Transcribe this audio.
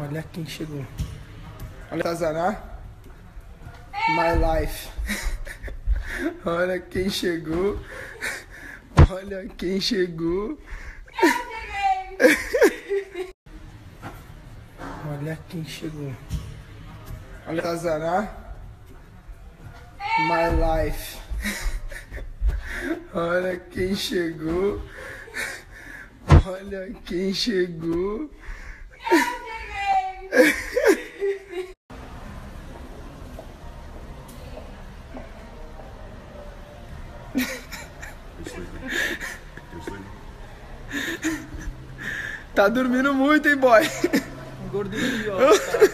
Olha quem chegou. Olha Tazaná. My life. Olha quem chegou. Olha quem chegou. Olha quem chegou. Olha Tazaná. My life. Olha quem chegou. Olha quem chegou. Tá dormindo muito, hein, boy? Gordinho, ó.